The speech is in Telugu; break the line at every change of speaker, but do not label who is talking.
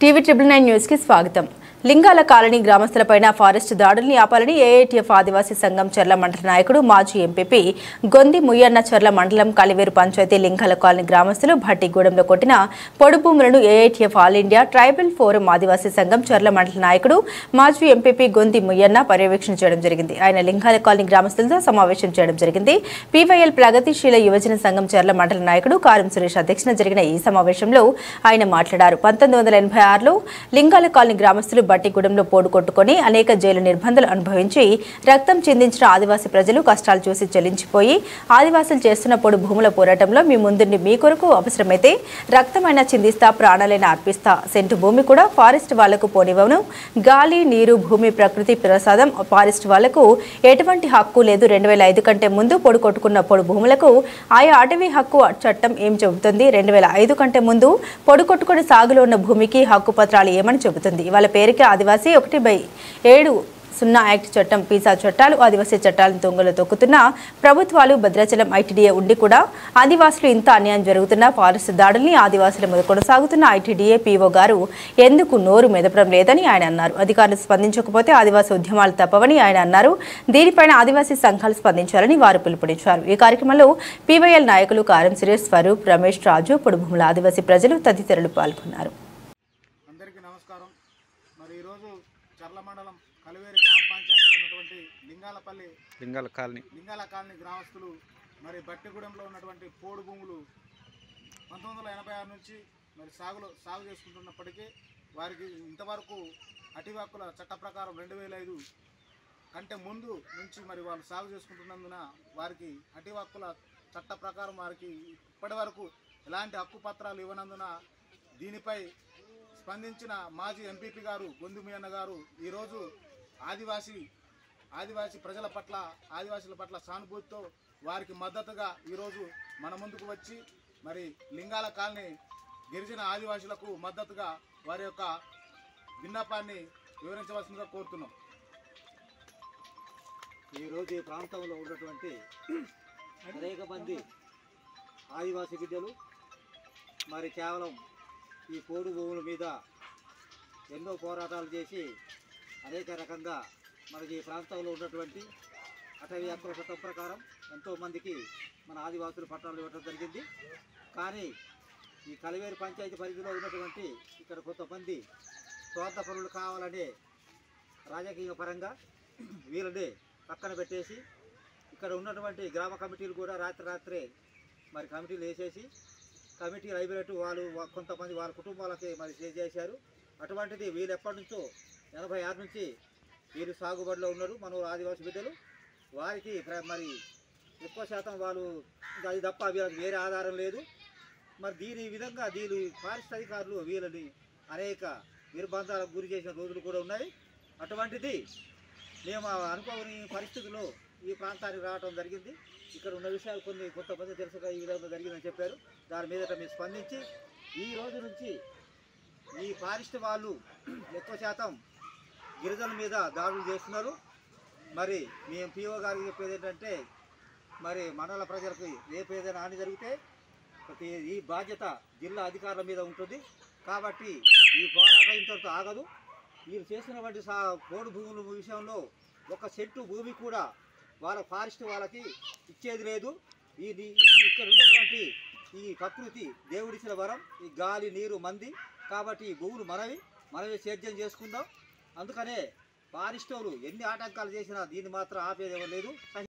టీవీ 999 న్యూస్ కి స్వాగతం. లింగాల కాలనీ గ్రామస్తులపైన ఫారెస్ట్ దాడుల్ని ఆపాలని ఏఐటీఎఫ్ ఆదివాసీ సంఘం చర్ల మండల నాయకుడు మాజీ ఎంపీపీ గొంది ముయ్యన్న చర్ల మండలం కలివేరు పంచాయతీ లింగాల కాలనీ గ్రామస్తులు భట్టిగూడెంలో కొట్టిన పొడి భూములను AITF all India tribal forum ఆదివాసీ సంఘం చర్ల మండల నాయకుడు మాజీ ఎంపీపీ గొంది ముయ్యన్న పర్యవేక్షణ చేయడం జరిగింది. ఆయన లింగాల కాలనీ గ్రామస్తులతో సమావేశం చేయడం జరిగింది. పీవైఎల్ ప్రగతిశీల యువజన సంఘం చర్ల మండల నాయకుడు కారం సురేష్ అధ్యక్షతన జరిగిన ఈ సమావేశంలో ఆయన మాట్లాడారు. 1986లో లింగాల కాలనీ గ్రామస్తులు బట్టిగూడెంలో పోడు కొట్టుకొని అనేక జైలు నిర్బంధాలు అనుభవించి రక్తం చిందించిన ఆదివాసీ ప్రజలు కష్టాలు చూసి చెల్లించిపోయి ఆదివాసులు చేస్తున్న పొడి భూముల పోరాటంలో మీ ముందుండి మీ కొరకు అవసరమైతే రక్తమైన చిందిస్తా, ప్రాణాలైన అర్పిస్తా, సెంటు భూమి కూడా ఫారెస్ట్ వాళ్లకు పోనివ్వను, గాలి నీరు భూమి ప్రకృతి ప్రసాదం ఫారెస్ట్ వాళ్లకు ఎటువంటి హక్కు లేదు. 2005 కంటే ముందు పొడి కొట్టుకున్న పొడి భూములకు ఆయా అటవీ హక్కు చట్టం ఏం చెబుతుంది? 2005 కంటే ముందు పొడి కొట్టుకుని సాగులో ఉన్న భూమికి హక్కు పత్రాలు ఏమని చెబుతుంది? వాళ్ళ పేరుకి ఆదివాసీ 1/7 యాక్ట్ చట్టం, పీసా చట్టాలు, ఆదివాసీ చట్టాలను తొంగలు తొక్కుతున్న ప్రభుత్వాలు, భద్రాచలం ఐటీడీఏ ఉండి కూడా ఆదివాసులు ఇంత అన్యాయం జరుగుతున్న ఫారెస్ట్ దాడుల్ని ఆదివాసుల మీద కొనసాగుతున్న ఐటీడీఏ పీఓ గారు ఎందుకు నోరు మెదపడం లేదని ఆయన అన్నారు. అధికారులు స్పందించకపోతే ఆదివాసీ ఉద్యమాలు తప్పవని ఆయన అన్నారు. దీనిపైన ఆదివాసీ సంఘాలు స్పందించాలని వారు పిలుపునిచ్చారు. ఈ కార్యక్రమంలో పీవైఎల్ నాయకులు కారం సురేష్, స్వరూప్, రమేష్, రాజు, పొడిభూముల ఆదివాసీ ప్రజలు తదితరులు పాల్గొన్నారు.
ఈరోజు చర్ల మండలం కలివేరు గ్రామ పంచాయతీలో ఉన్నటువంటి లింగాల కాలనీ గ్రామస్తులు మరి బట్టిగూడెంలో ఉన్నటువంటి పోడు భూములు 1986 నుంచి మరి సాగు చేసుకుంటున్నప్పటికీ వారికి ఇంతవరకు అటవీ హక్కుల చట్ట ప్రకారం 2005 కంటే ముందు నుంచి మరి వాళ్ళు సాగు చేసుకుంటున్నందున వారికి అటవీ హక్కుల చట్ట ప్రకారం వారికి ఇప్పటి వరకు ఎలాంటి హక్కు పత్రాలు ఇవ్వనందున దీనిపై స్పందించిన మాజీ ఎంపీపీ గారు గొంది ముయ్యన్న గారు ఈరోజు ఆదివాసీ ప్రజల పట్ల, ఆదివాసీల పట్ల సానుభూతితో వారికి మద్దతుగా ఈరోజు మన ముందుకు వచ్చి మరి లింగాల కాలనీ గిరిజన ఆదివాసీలకు మద్దతుగా వారి యొక్క విన్నపాన్ని వివరించవలసిందిగా కోరుతున్నాం.
ఈరోజు ఈ ప్రాంతంలో ఉన్నటువంటి అనేక మంది ఆదివాసీ బిడ్డలు మరి కేవలం ఈ పోడు భూముల మీద ఎన్నో పోరాటాలు చేసి అనేక రకంగా మనకి ఈ ప్రాంతంలో ఉన్నటువంటి అటవీ హక్కుల చట్టం ప్రకారం ఎంతోమందికి మన ఆదివాసులు పట్టాలు ఇవ్వడం జరిగింది. కానీ ఈ కలివేరు పంచాయతీ పరిధిలో ఉన్నటువంటి ఇక్కడ కొంతమంది స్వార్థ పనులు కావాలనే రాజకీయ పరంగా వీళ్ళని పక్కన పెట్టేసి ఇక్కడ ఉన్నటువంటి గ్రామ కమిటీలు కూడా రాత్రే మరి కమిటీలు వేసేసి కమిటీలు అయిపోయినట్టు వాళ్ళు కొంతమంది వాళ్ళ కుటుంబాలకి మరి చేశారు. అటువంటిది వీళ్ళు ఎప్పటి నుంచో 86 నుంచి వీళ్ళు సాగుబడిలో ఉన్నారు. మన ఆదివాసీ బిడ్డలు వారికి మరి ఎక్కువ శాతం వాళ్ళు అది తప్ప వీళ్ళకి వేరే ఆధారం లేదు. మరి దీని విధంగా ఫారెస్ట్ అధికారులు వీళ్ళని అనేక నిర్బంధాలకు గురి చేసిన రోజులు కూడా ఉన్నాయి. అటువంటిది మేము అనుకోని పరిస్థితుల్లో ఈ ప్రాంతానికి రావడం జరిగింది. ఇక్కడ ఉన్న విషయాలు కొంతమంది తెలుసుగా ఈ విధంగా జరిగిందని చెప్పారు. దాని మీద మీరు స్పందించి ఈ రోజు నుంచి ఈ ఫారెస్ట్ వాళ్ళు ఎక్కువ శాతం గిరిజనుల మీద దాడులు చేస్తున్నారు. మరి మేము పీఓ గారికి చెప్పేది ఏంటంటే మరి మండల ప్రజలకు ఏదైనా హాని జరిగితే ఈ బాధ్యత జిల్లా అధికారుల మీద ఉంటుంది. కాబట్టి ఈ పోరాటం ఇంతటితో ఆగదు. వీళ్ళు చేసినటువంటి పోడు భూముల విషయంలో 1 సెంటు భూమి కూడా వాళ్ళ ఫారెస్ట్ వాళ్ళకి ఇచ్చేది లేదు. ఇక్కడ ఉన్నటువంటి ఈ ప్రకృతి దేవుడిచ్చిన వరం, ఈ గాలి నీరు మంది. కాబట్టి ఈ భూములు మనమే సేద్యం చేసుకుందాం. అందుకనే ఫారెస్ట్ వాళ్ళు ఎన్ని ఆటంకాలు చేసినా దీన్ని మాత్రం ఆపేది లేదు.